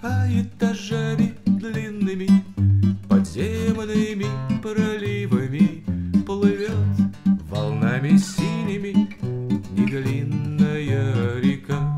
а этажами длинными подземными проливами плывет волнами синими Неглинная река.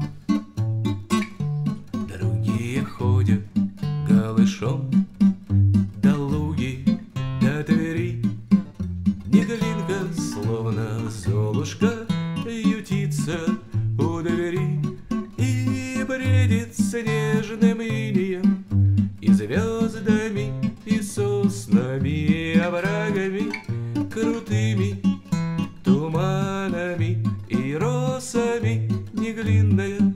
Другие ходят голышом до Луги, до Твери. Неглинка, словно золушка, ютится у двери и бредит снежным инием, и звездами, и соснами, и оврагами крутыми, туманами и росами. Неглинная